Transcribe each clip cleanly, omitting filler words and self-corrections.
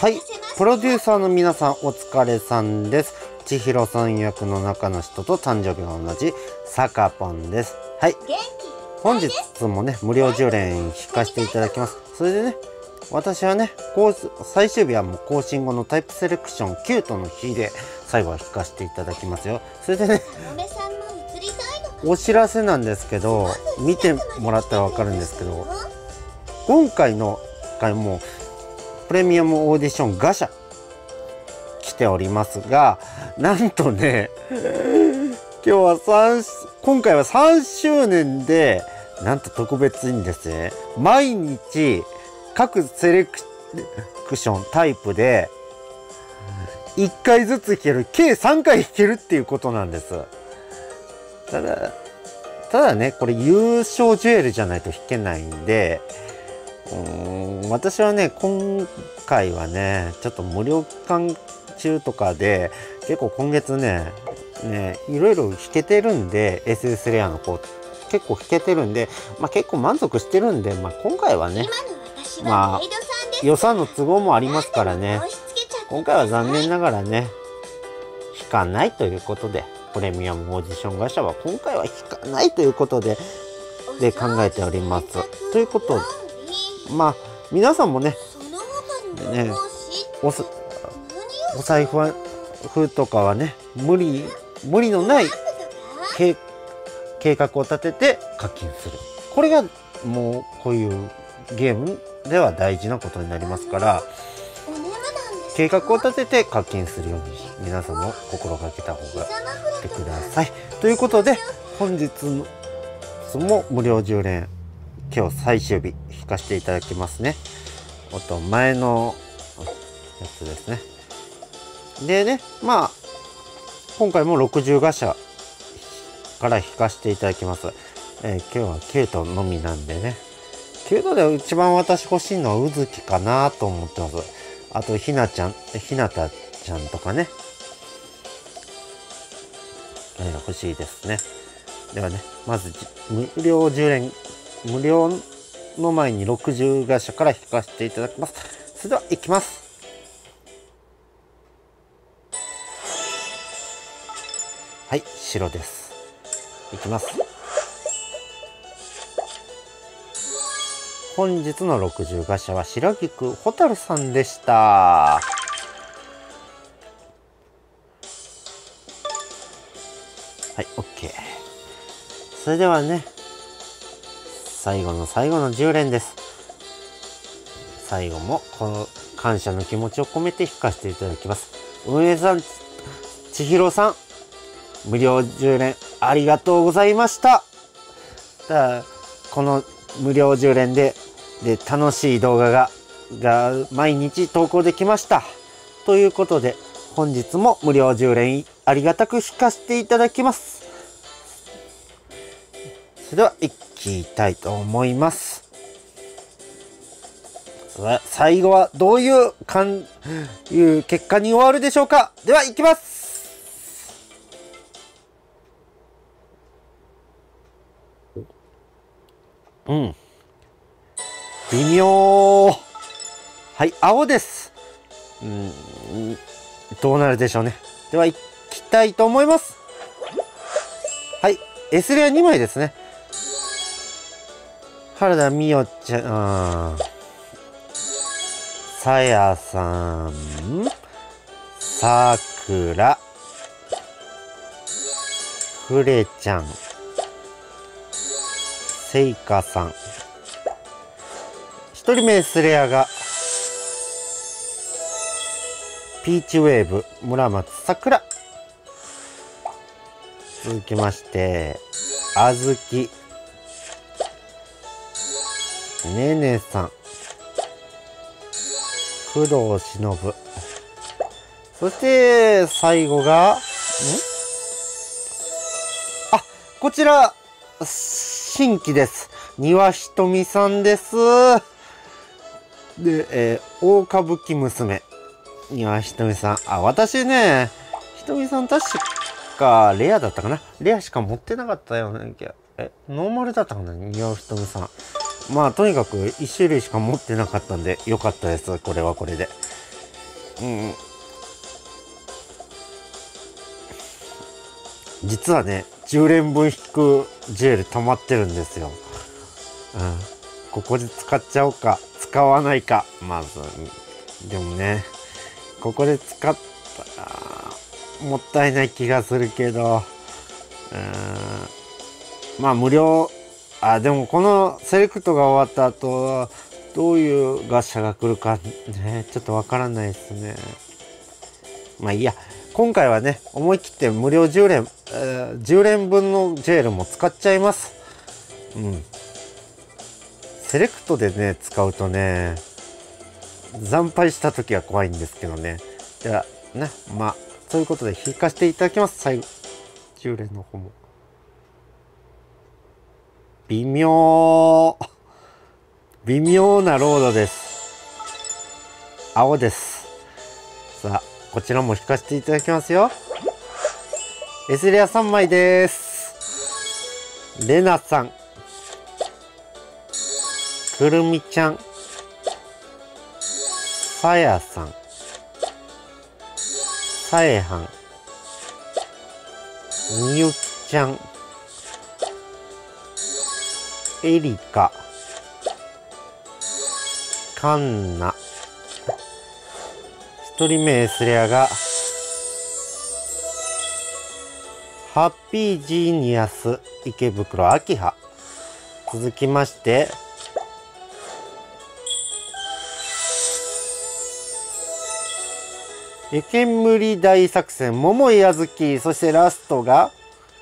はい、プロデューサーの皆さんお疲れさんです。千尋さん役の中の人と誕生日が同じサカポンです。はい、本日もね無料10連引かせていただきます。それでね、私はね最終日はもう更新後のタイプセレクションキュートの日で最後は引かせていただきますよ。それでね、お知らせなんですけど、見てもらったら分かるんですけど、今回の回もプレミアムオーディションガシャ来ておりますが、なんとね今回は3周年で、なんと特別にですね、毎日各セレクションタイプで1回ずつ弾ける、計3回弾けるっていうことなんです。ただね、これ優勝ジュエルじゃないと弾けないんで、私はね、今回はね、ちょっと無料期間中とかで、結構今月ね、いろいろ弾けてるんで、SS レアの子、結構弾けてるんで、結構満足してるんで、今回はね、予算の都合もありますからね、今回は残念ながらね、弾かないということで、プレミアムオーディション会社は今回は弾かないということで、考えております。ということで、皆さんもね、お財布とかはね、無理のない計画を立てて課金する。これがもうこういうゲームでは大事なことになりますから、計画を立てて課金するように皆さんも心がけた方がしてください。ということで、本日も無料10連今日最終日引かせていただきますね。前のやつですね。でね、今回も60ガシャから引かせていただきます。今日はキュートのみなんでね、キュートで一番私欲しいのはうずきかなと思ってます。あとひなたちゃんとかね、欲しいですね。ではね、まず無料の前に60ガシャから引かせていただきます。それでは行きます。はい、白です。いきます。本日の60ガシャは白菊ホタルさんでした。はい、OK。それではね、最後の10連です。最後もこの感謝の気持ちを込めて引かせていただきます。運営さん、千尋さん、無料10連ありがとうございました。この無料10連で楽しい動画が毎日投稿できました。ということで、本日も無料10連ありがたく引かせていただきます。それでは行きたいと思います。最後はどういう結果に終わるでしょうか。では行きます。微妙。はい、青です。どうなるでしょうね。では行きたいと思います。はい、S レア2枚ですね。原田美桜ちゃん、さやさん、さくら、くれちゃん、せいかさん。1人目 S レアがピーチウェーブ村松さくら。続きましてあずきねねさん、工藤しのぶ。そして最後がこちら新規です。丹羽ひとみさんです。で、大歌舞伎娘丹羽ひとみさん。私ね、ひとみさん確かレアだったかな。レアしか持ってなかったよね。ノーマルだったかな、丹羽ひとみさん。とにかく1種類しか持ってなかったんでよかったです。これはこれで。 実はね、10連分引くジュエル溜まってるんですよ。ここで使っちゃおうか、使わないか。まず、でもね、ここで使ったら、もったいない気がするけど、まあ無料、でもこのセレクトが終わった後、どういうガシャが来るかね、ちょっとわからないですね。まあいいや。今回はね、思い切って無料10連、10連分のジュエルも使っちゃいます。セレクトでね、使うとね、惨敗した時は怖いんですけどね。では、ね、まあ、そういうことで引かせていただきます。最後、10連の方も。微妙なロードです。青です。さあ、こちらも引かせていただきますよ。エスレア3枚です。レナさん。くるみちゃん。さやさん。さえはん。みゆきちゃん。エリカ。カンナ。1人目エスレアがハッピージーニアス池袋秋葉。続きまして湯煙大作戦桃井あずき。そしてラストが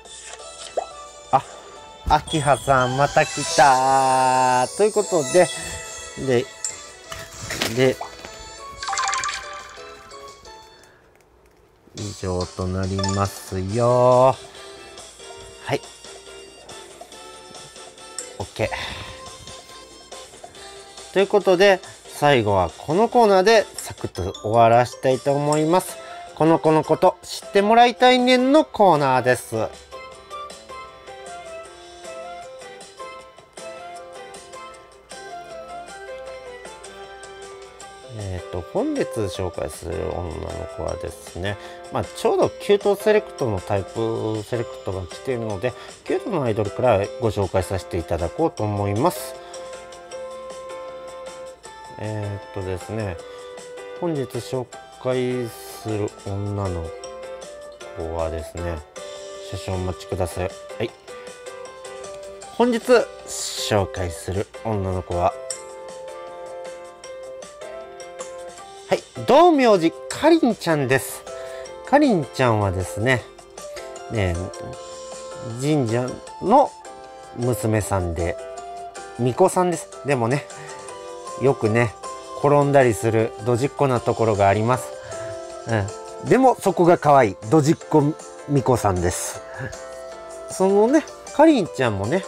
秋葉さんまた来たということで以上となりますよ。はい。OK。ということで、最後はこのコーナーでサクッと終わらしたいと思います。この子のこと知ってもらいたいねんのコーナーです。本日紹介する女の子はですね、ちょうどキュートセレクトのタイプセレクトが来ているので、キュートのアイドルからご紹介させていただこうと思います。ですね、本日紹介する女の子はですね、少々お待ちください。はい。本日紹介する女の子は、はい、道明寺かりんちゃんです。かりんちゃんはですね、神社の娘さんで、巫女さんです。でもね、よくね、転んだりするドジっ子なところがあります。でもそこが可愛いドジっ子巫女さんです。そのね、かりんちゃんもね、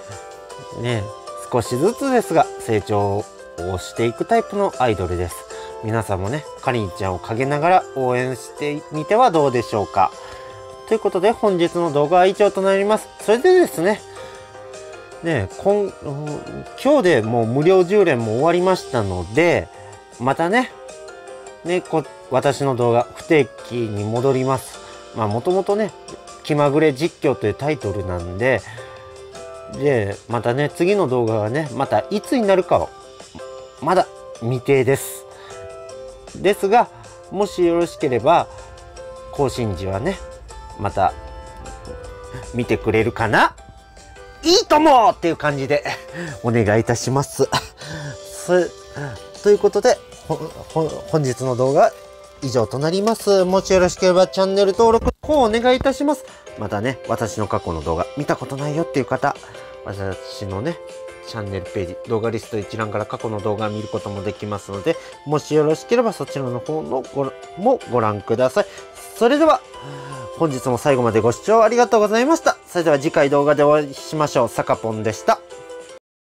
少しずつですが成長をしていくタイプのアイドルです。皆さんもね、かりんちゃんを陰ながら応援してみてはどうでしょうか。ということで本日の動画は以上となります。それでですね、今日でもう無料10連も終わりましたので、またね、私の動画不定期に戻ります。もともとね、気まぐれ実況というタイトルなんで、またね、次の動画がね、またいつになるかはまだ未定です。ですが、もしよろしければ更新時はね、また見てくれるかな、いいともっていう感じでお願いいたします。ということで本日の動画以上となります。もしよろしければチャンネル登録の方お願いいたします。またね、私の過去の動画見たことないよっていう方、私のね、チャンネルページ、動画リスト一覧から過去の動画を見ることもできますので、もしよろしければそちらの方のもご覧ください。それでは、本日も最後までご視聴ありがとうございました。それでは次回動画でお会いしましょう。さかぽんでした。